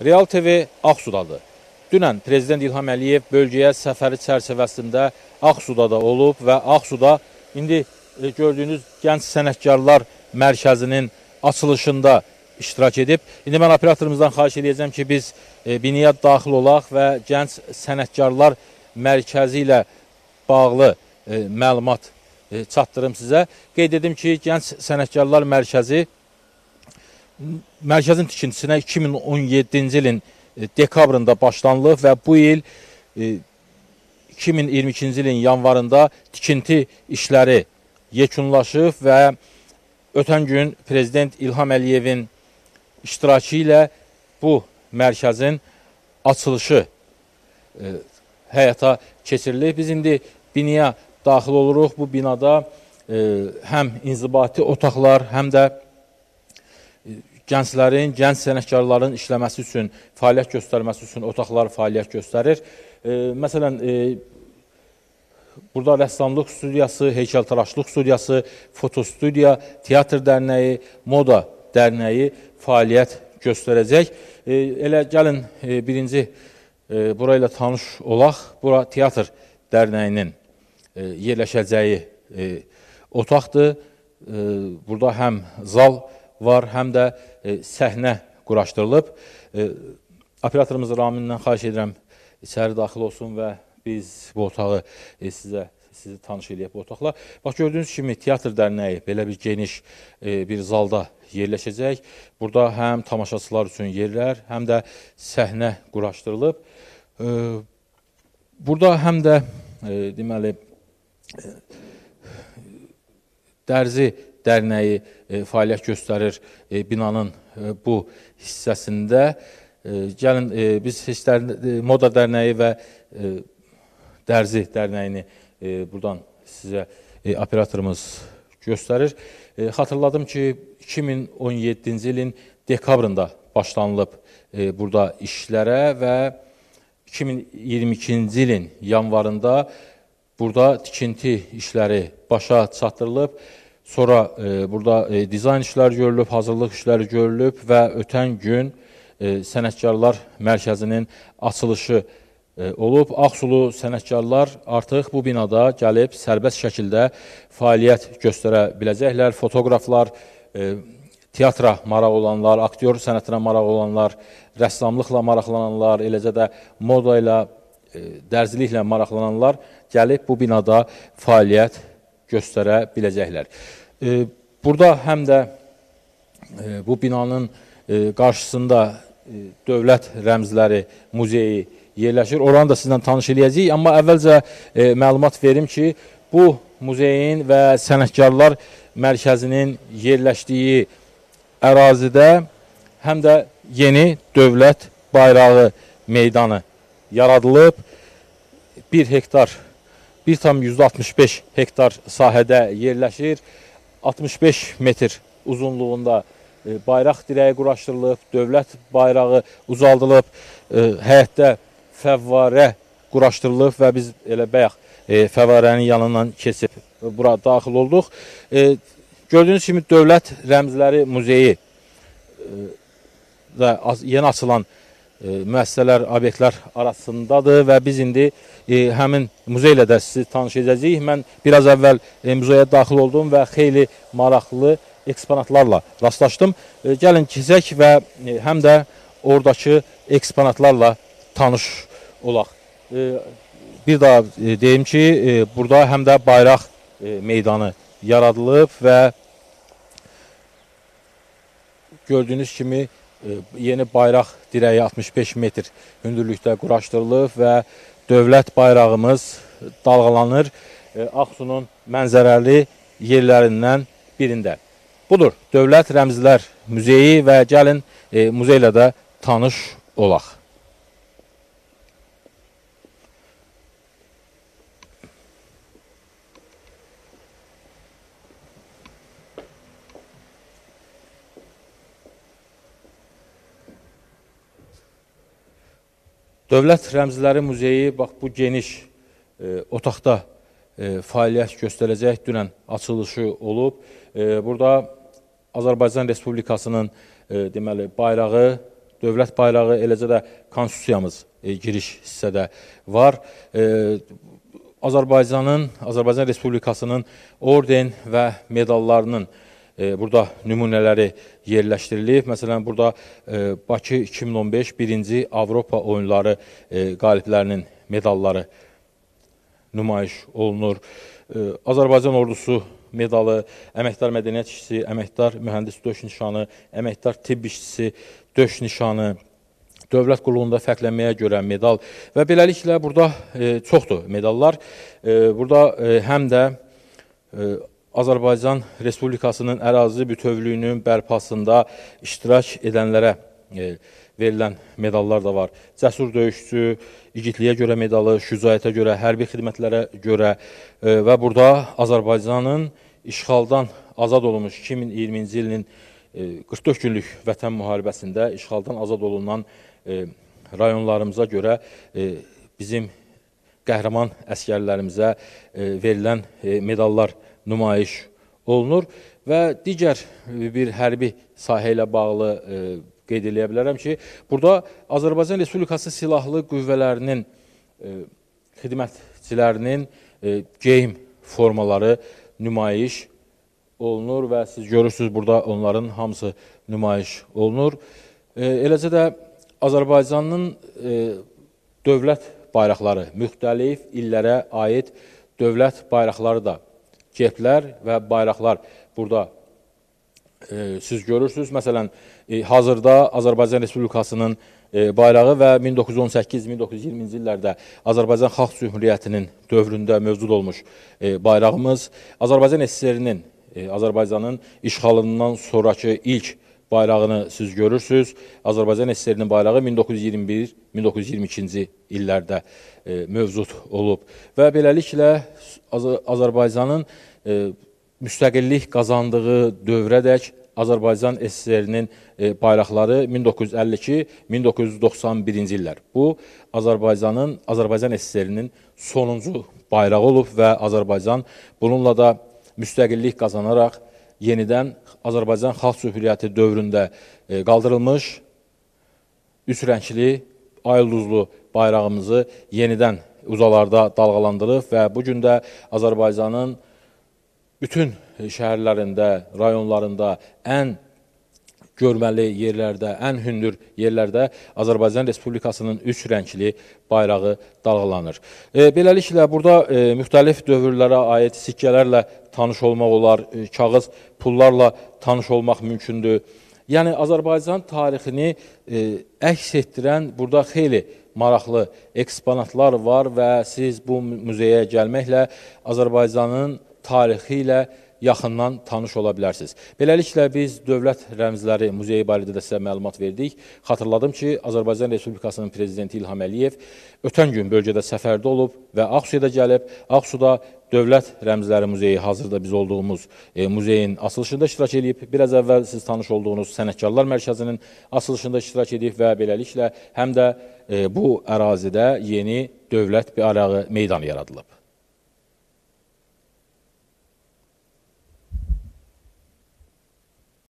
Real TV Ağsudadır. Dünən Prezident İlham Əliyev bölgəyə səfəri çərçivəsində Ağsuda da olub və Ağsuda indi gördüyünüz Gənc Sənətkarlar Mərkəzinin açılışında iştirak edib. İndi mən operatorumuzdan xahiş edəcəm ki, biz binaya daxil olaq və Gənc Sənətkarlar Mərkəzi ilə bağlı məlumat çatdırım sizə. Qeyd edim ki, Gənc Sənətkarlar Mərkəzin tikintisinə 2017-ci ilin dekabrında başlanılıb və bu il 2022-ci ilin yanvarında tikinti işləri yekunlaşıb və ötən gün Prezident İlham Əliyevin iştirakı ilə bu mərkəzin açılışı həyata keçirilir. Biz indi binaya daxil oluruq. Bu binada həm inzibati otaqlar, həm də gənclərin, gənc sənətkarların işləməsi üçün, fəaliyyət göstərməsi üçün otaqlar fəaliyyət göstərir. Məsələn, burada rəssamlıq studiyası, heykəltaraşlıq studiyası, fotostudiya, teatr dərnəyi, moda dərnəyi fəaliyyət göstərəcək. Elə gəlin birinci burayla tanış olaq. Bura teatr dərnəyinin yerləşəcəyi otaqdır. Burada həm zal var, həm də səhnə quraşdırılıb. Operatorumuz Raminlə xahiş edirəm, içəri daxil olsun və biz bu otağı sizi tanış edək bu otaqla. Bax, gördüyünüz kimi teatr dərnəyi belə bir geniş bir zalda yerləşəcək. Burada həm tamaşaçılar üçün yerlər, həm də səhnə quraşdırılıb. Burada həm də deməli Dərzi dərnəyi fəaliyyət göstərir binanın bu hissəsində. Gəlin, biz Moda dərnəyi və Dərzi dərnəyini buradan sizə operatorumuz göstərir. Xatırladım ki, 2017-ci ilin dekabrında başlanılıb burada işlərə və 2022-ci ilin yanvarında burada tikinti işləri başa çatdırılıb. Sonra burada dizayn işləri görülüb, hazırlıq işləri görülüb və ötən gün Sənətkarlar Mərkəzinin açılışı olub. Ağsulu sənətkarlar artıq bu binada gəlib sərbəst şəkildə fəaliyyət göstərə biləcəklər. Fotoqraflar, teatra maraq olanlar, aktyor sənətinə maraq olanlar, rəssamlıqla maraqlananlar, eləcə də moda ilə, dərziliklə maraqlananlar gəlib bu binada fəaliyyət göstərə biləcəklər. Burada həm də bu binanın qarşısında Dövlət Rəmzləri Muzeyi yerləşir. Oranı da sizlə tanış edəcəyik. Amma əvvəlcə məlumat verim ki, bu muzeyin və Sənətkarlar Mərkəzinin yerləşdiyi ərazidə həm də yeni dövlət bayrağı meydanı yaradılıb. 1,65 hektar sahədə yerləşir. 65 metr uzunluğunda bayraq dirəyi quraşdırılıb, dövlət bayrağı uzaldılıb, həyətdə fəvvarə quraşdırılıb və biz elə bayaq fəvvarənin yanından keçib bura daxil olduq. Gördüyünüz kimi Dövlət Rəmzləri Muzeyi və yeni açılan müəssisələr, obyektlər arasındadır və biz indi həmin muzey ilə də sizi tanış edəcəyik. Mən biraz əvvəl muzeyə daxil oldum və xeyli maraqlı eksponatlarla rastlaşdım. Gəlin keçək və həm də oradakı eksponatlarla tanış olaq. Bir daha deyim ki, burada həm də bayraq meydanı yaradılıb və gördüyünüz kimi yeni bayraq dirəyi 65 metr hündürlükdə quraşdırılıb və dövlət bayrağımız dalğalanır Ağsunun mənzərəli yerlərindən birində. Budur, Dövlət Rəmzlər Muzeyi və gəlin muzey ilə də tanış olaq. Dövlət Rəmzləri Muzeyi bax bu geniş otaqda fəaliyyət göstərəcək. Dünən açılışı olub. Burada Azərbaycan Respublikasının deməli bayrağı, dövlət bayrağı, eləcə də konstitusiyamız giriş hissədə var. Azərbaycan Respublikasının orden və medallarının burada nümunələri yerləşdirilib. Məsələn, burada Bakı 2015 birinci Avropa oyunları qaliblərinin medalları nümayiş olunur. Azərbaycan ordusu medalı, əməkdar mədəniyyət işçisi, əməkdar mühəndis döş nişanı, əməkdar tibb işçisi döş nişanı, dövlət qulluğunda fərqlənməyə görə medal və beləliklə burada çoxdur medallar. Burada həm də Azərbaycan Respublikasının ərazi bütövlüyünün bərpasında iştirak edənlərə verilən medallar da var. Cəsur döyüşçü, igidliyə görə medalı, şücaətə görə, hərbi xidmətlərə görə və burada Azərbaycanın işğaldan azad olunmuş 2020-ci ilin 44 günlük vətən müharibəsində işğaldan azad olunan rayonlarımıza görə bizim qəhrəman əskərlərimizə verilən medallar nümayiş olunur və digər bir hərbi sahə ilə bağlı qeyd edə bilərəm ki, burada Azərbaycan Respublikası Silahlı Qüvvələrinin xidmətçilərinin geyim formaları nümayiş olunur və siz görürsünüz burada onların hamısı nümayiş olunur. Eləcə də Azərbaycanın dövlət bayraqları, müxtəlif illərə aid dövlət bayraqları da, gerblər və bayraqlar burada siz görürsünüz. Məsələn, hazırda Azərbaycan Respublikasının bayrağı və 1918-1920-ci illərdə Azərbaycan Xalq Cümhuriyyətinin dövründə mövcud olmuş bayrağımız, Azərbaycan SSR-nin, Azərbaycanın işğalından sonraki ilk bayrağını siz görürsünüz. Azərbaycan SSR-nin bayrağı 1921-1922-ci illərdə mövcud olub və beləliklə Azərbaycanın müstəqillik qazandığı dövrədək Azərbaycan SSR-nin bayraqları 1952-1991-ci illər. Bu, Azərbaycan SSR-nin sonuncu bayrağı olub və Azərbaycan bununla da müstəqillik qazanaraq yenidən Azərbaycan Xalq Cümhuriyyəti dövründə qaldırılmış üç rəngli, ay-ulduzlu bayrağımızı yenidən uzalarda dalğalandırıb və bugün də Azərbaycanın bütün şəhərlərində, rayonlarında, ən görməli yerlərdə, ən hündür yerlərdə Azərbaycan Respublikasının üç rəngli bayrağı dalğalanır. Beləliklə, burada müxtəlif dövrlərə aid sikkələrlə tanış olmaq olar, kağız pullarla tanış olmaq mümkündür. Yəni, Azərbaycan tarixini əks etdirən burada xeyli maraqlı eksponatlar var və siz bu muzeyə gəlməklə Azərbaycanın tarixi ilə yaxından tanış ola bilərsiniz. Beləliklə, biz Dövlət Rəmzləri Muzeyi barədə də sizə məlumat verdik. Xatırladım ki, Azərbaycan Respublikasının Prezidenti İlham Əliyev ötən gün bölgədə səfərdə olub və Ağsuya da gəlib. Ağsuda Dövlət Rəmzləri Muzeyi hazırda biz olduğumuz muzeyin açılışında iştirak edib. Biraz əvvəl siz tanış olduğunuz Sənətkarlar Mərkəzinin açılışında iştirak edib və beləliklə həm də bu ərazidə yeni dövlət bayrağı meydanı yaradılıb.